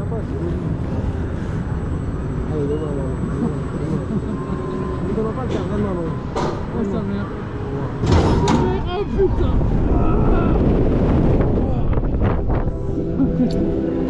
pas. Allez, demain, ne va pas le faire, vraiment, non. Oh sa mère. Oh putain.